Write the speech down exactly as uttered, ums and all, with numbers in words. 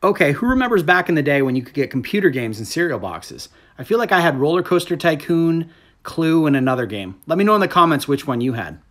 Okay, who remembers back in the day when you could get computer games in cereal boxes? I feel like I had Roller Coaster Tycoon, Clue, and another game. Let me know in the comments which one you had.